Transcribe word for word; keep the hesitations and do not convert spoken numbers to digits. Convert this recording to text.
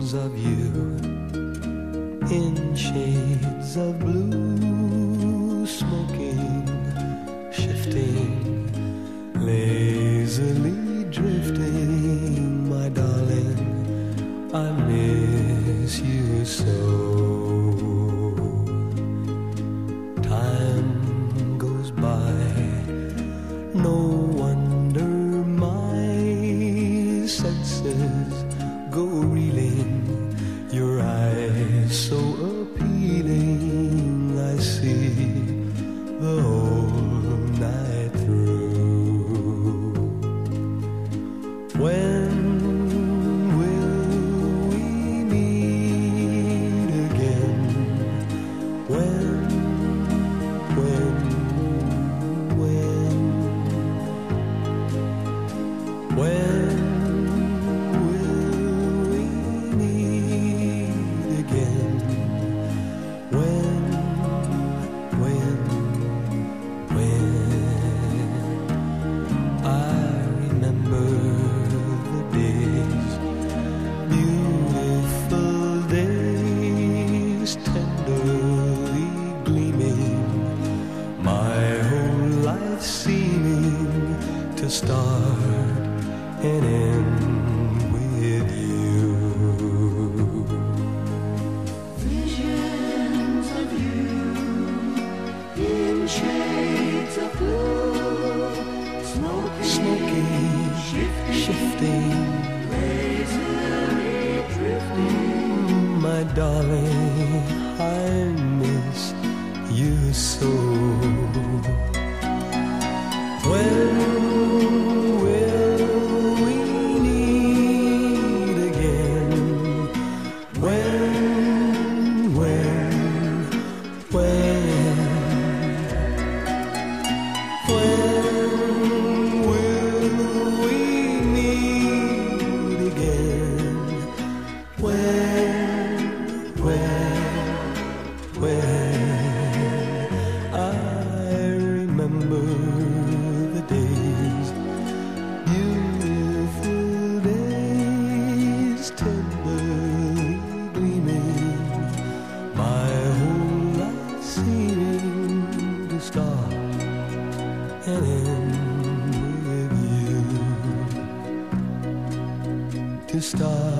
visions of you in shades of blue, smoking, shifting, lazily drifting. My darling, I miss you so. Time goes by, no wonder my senses go reeling. Your eyes so appealing, I see the whole night through. When will we meet again? When, when, when, when will we meet again? When, when, when? I remember the days, beautiful days, tenderly gleaming, my whole life seeming to start and end with you. Visions of you in shades of blue, smoking, Smoking, shifting, shifting, lazily drifting. my darling, I miss you so. When will we meet again? When, when, when? When will we meet again? When, when, when? I remember the days, beautiful days, tenderly gleaming, my whole life seeming to start and end with you, to start